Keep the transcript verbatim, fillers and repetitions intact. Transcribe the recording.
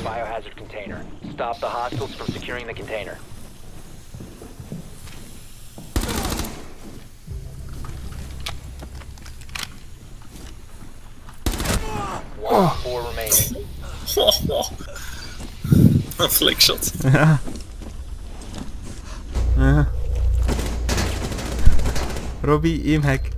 biohazard container. Stop the hostiles from securing the container. One, four remaining. Een flickshot. Ja. Ja. Robbie, aimhack.